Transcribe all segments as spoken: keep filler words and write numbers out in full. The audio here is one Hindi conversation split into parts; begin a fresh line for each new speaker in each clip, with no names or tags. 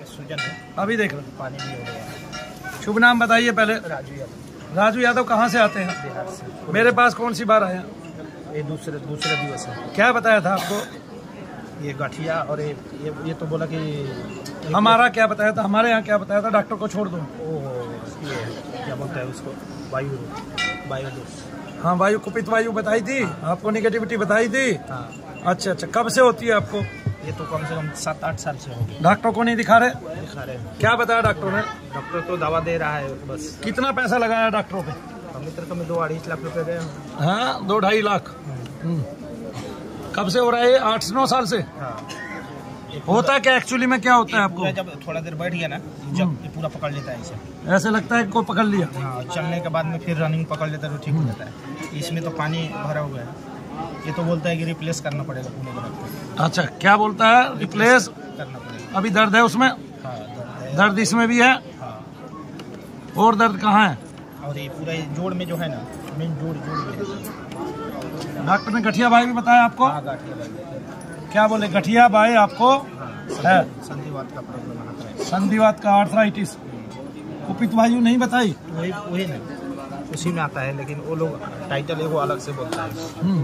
सूजन है,
अभी देख लो
पानी भी हो गया।
शुभ नाम बताइए पहले।
राजू यादव।
राजू यादव कहाँ से आते हैं?
बिहार से।
मेरे पास कौन सी बार आया?
ये दूसरे दूसरे दिवस है।
क्या बताया था आपको?
ये गठिया और ये ये, ये तो बोला कि
हमारा क्या बताया था? हमारे यहाँ क्या बताया था? डॉक्टर को छोड़ दो।
ओ ये क्या बोलते हैं उसको, वायु वायु दोष।
हाँ, वायु कुपित वायु बताई थी आपको, निगेटिविटी बताई थी।
हाँ।
अच्छा अच्छा, कब से होती है आपको?
ये तो कम से कम सात आठ साल से हो गए।
डॉक्टर को नहीं दिखा रहे?
दिखा रहे हैं।
क्या बताया डॉक्टर ने?
डॉक्टर तो दवा दे रहा है बस।
कितना पैसा लगाया डॉक्टरों पे?
हम मित्र को मैं दो अढ़ाई लाख रुपए गए।
हाँ, दो ढाई लाख। हम्म। कब से हो रहा है? आठ से नौ साल से।
हाँ।
होता क्या एक्चुअली में, क्या होता है आपको?
जब थोड़ा देर बैठ गया ना, जब ये पूरा पकड़ लेता है इसे।
ऐसे लगता है कि कोई पकड़ लिया।
हाँ, चलने के बाद में फिर रनिंग पकड़ लेता है तो ठीक हो जाता है। इसमें तो पानी भरा हुआ है। ये तो बोलता है कि रिप्लेस करना पड़ेगा पूरे दिन।
अच्छा, क्या बोलता है? रिप्लेस
करना पड़ेगा।
अभी दर्द है उसमें?
हाँ, दर्द है।
दर्द इसमें भी है?
हाँ।
और दर्द कहाँ है?
और ये पूरा ये जोड़ में जो है ना, मेन जोड़ जोड़ में।
डॉक्टर ने गठिया भाई भी बताया आपको?
हाँ, गाठिया लग
क्या बोले? गठिया भाई आपको है?
संधिवात का प्रॉब्लम आता है।
संधिवात का, आर्थराइटिस। कुपित वायु नहीं बताई?
वही वही ना, उसी में आता है, लेकिन वो लोग टाइटल वो अलग से बोलता है।
हम्म।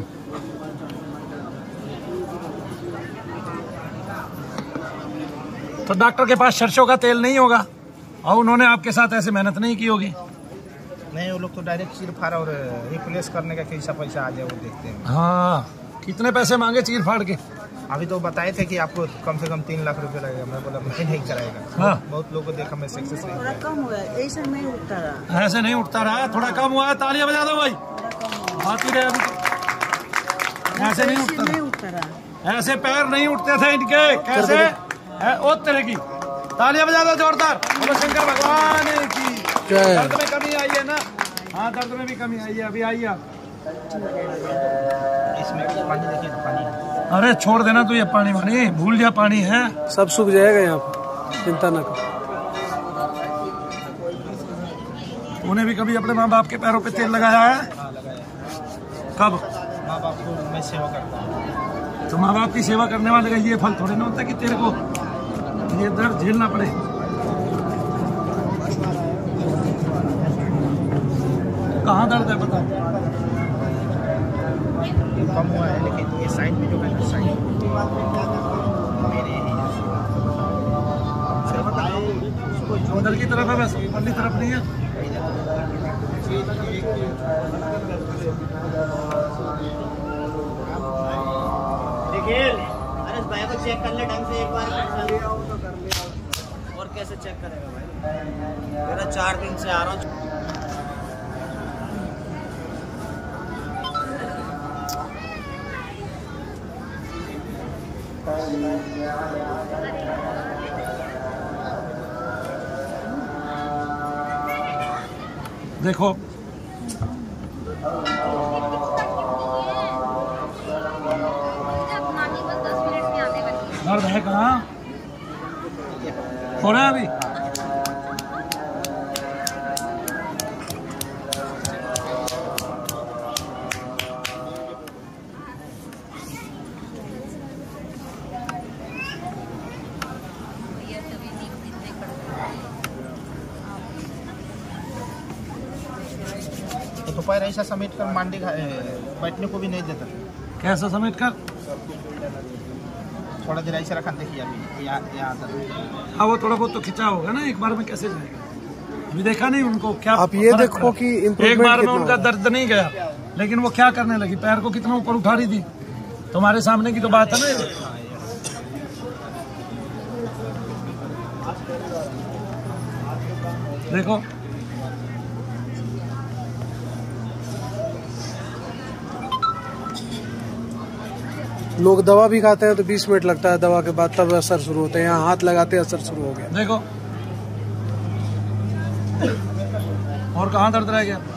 तो डॉक्टर के पास सरसों का तेल नहीं होगा और उन्होंने आपके साथ ऐसे मेहनत नहीं की होगी?
नहीं, वो लोग तो डायरेक्ट चीर फाड़ और रिप्लेस करने का कैसा पैसा आ जाए वो देखते हैं।
हाँ, कितने पैसे मांगे चीर फाड़ के?
अभी तो बताए थे कि आपको कम से कम तीन लाख रुपए लगेगा। मैं बोला मैं नहीं कराएगा।
हाँ।
बहुत लोगों को देखा मैं सक्सेस नहीं
थोड़ा
हुआ।
कम हुआ है, ऐसे नहीं उठता रहा।
ऐसे नहीं उठता रहा, थोड़ा कम हुआ है। तालियां बजा दो भाई। बाकी रहे अभी तो। ऐसे नहीं उठता
नहीं
रहा।
उठता रहा।
ऐसे पैर नहीं उठते थे इनके। कैसे है? ओ तरह की तालियां बजा दो जोरदार। बोलो शंकर भगवान की। दर्द में कमी आई है ना? हाँ, दर्द में भी कमी आई है। अभी आई है।
इसमें पानी देखिए तो पानी है।
अरे छोड़ देना तू ये पानी वानी, भूल जा पानी है।
सब सूख जाएगा यहाँ पर, चिंता न कर।
तूने भी कभी अपने माँ बाप के पैरों पे तेल लगाया है?
हाँ, लगाया।
कब?
माँ बाप को मैं सेवा करता हूँ।
तो माँ बाप की सेवा करने वाले का ये फल थोड़े ना होता है कि तेरे को ये दर्द झेलना पड़े। कहाँ दर्द है बता?
कम हुआ है, लेकिन ये साइड में जो है ना, साइड मेरे
अंदर की तरफ है बस, ऊपरली तरफ नहीं है।
देखिए, अरे इस भाई को चेक कर ले ढंग से एक बार। और कैसे चेक करेगा भाई? मेरा चार दिन से आ रहा हूँ।
देखो दर्द है कहाँ? हो रहा है अभी?
तो पैर ऐसा समेट कर मांडी बैठने को भी नहीं देता।
कैसा समेट कर?
थोड़ा देर ऐसा रखा, देखिए अभी यहाँ यहाँ आता।
हाँ, वो थोड़ा बहुत तो खिंचा होगा ना, एक बार में कैसे जाएगा? अभी देखा नहीं उनको क्या?
आप ये
फर्क
देखो
पड़ा?
कि
एक
इम्प्रूवमेंट
बार में
कितना
उनका
हुआ।
दर्द नहीं गया, लेकिन वो क्या करने लगी? पैर को कितना ऊपर उठा रही थी। तुम्हारे सामने की तो बात है ना ये। देखो
लोग दवा भी खाते हैं तो बीस मिनट लगता है दवा के बाद, तब असर शुरू होता है। यहाँ हाथ लगाते असर शुरू हो गया।
देखो, और कहाँ दर्द रह गया?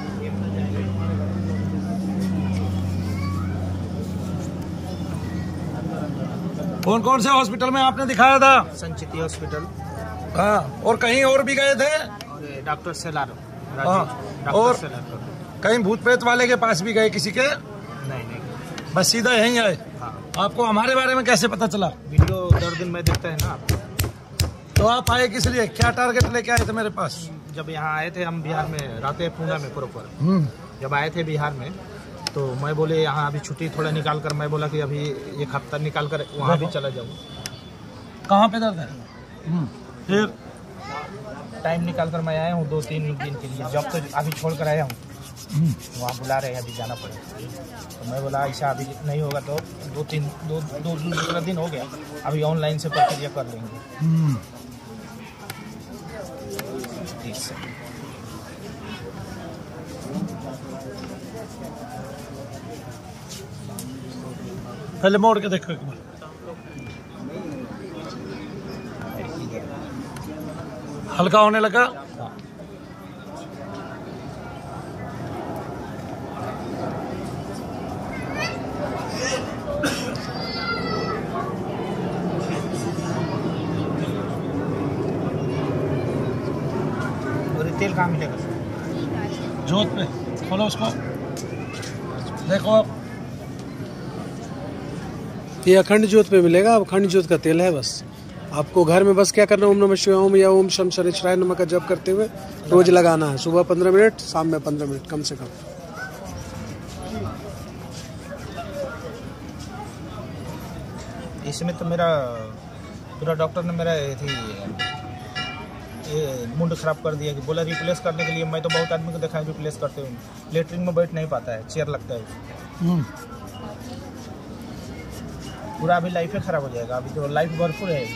कौन कौन से हॉस्पिटल में आपने दिखाया था?
संचिति हॉस्पिटल
हाँ, और कहीं और भी गए थे?
और डॉक्टर सेलार।
हाँ, और कहीं भूत प्रेत वाले के पास भी गए किसी के?
नहीं नहीं,
बस सीधा यहीं आए।
हाँ।
आपको हमारे बारे में कैसे पता चला?
वीडियो दर दिन में देखता है ना आप।
तो आप आए किस लिए, क्या टारगेट लेके आए थे मेरे पास?
जब यहाँ आए थे हम बिहार में, रहते हैं पूना में प्रॉपर। जब आए थे बिहार में तो मैं बोले यहाँ अभी छुट्टी थोड़ा निकाल कर, मैं बोला कि अभी एक हफ्ता निकाल कर वहाँ भी चला जाऊँ।
कहाँ पे दर्द है? फिर
टाइम निकाल कर मैं आया हूँ दो तीन दिन के लिए। जब तो अभी छोड़ कर आया हूँ, वहाँ बुला रहे हैं, अभी जाना पड़ेगा। तो मैं बोला ऐसा अभी नहीं होगा तो दो तीन दो दो दूसरा दिन हो गया, अभी ऑनलाइन से प्रक्रिया कर लेंगे। ठीक है।
पहले मोड़ के देखो एक बार। हल्का होने लगा।
और तेल कहाँ मिलेगा?
जोत पे खोलो उसको, देखो आप।
ये अखंड ज्योत पे मिलेगा। अब अखंड ज्योत का तेल है। बस आपको घर में बस क्या करना है, ओम नमः शिवाय ओम या ओम शम शनिश्चराय नमः का जप करते हुए रोज लगाना है। सुबह पंद्रह मिनट, शाम में पंद्रह मिनट कम से कम।
इसमें तो मेरा पूरा डॉक्टर ने मेरा ये थी ये मुंड खराब कर दिया कि बोला रिप्लेस करने के लिए। मैं तो बहुत आदमी को देखा है रिप्लेस करते हुए, लेटरिन में बैठ नहीं पाता है, चेयर लगता है। पूरा अभी लाइफ ही खराब हो जाएगा। अभी तो लाइफ भरपूर है।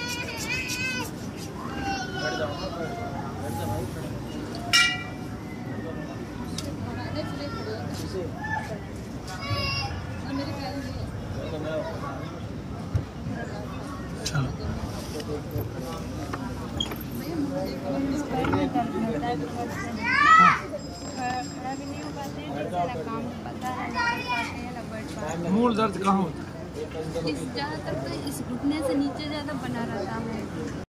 मूल दर्द कहाँ होता है?
इस ज़्यादातर तो इस घुटने से नीचे ज़्यादा बना रहता है।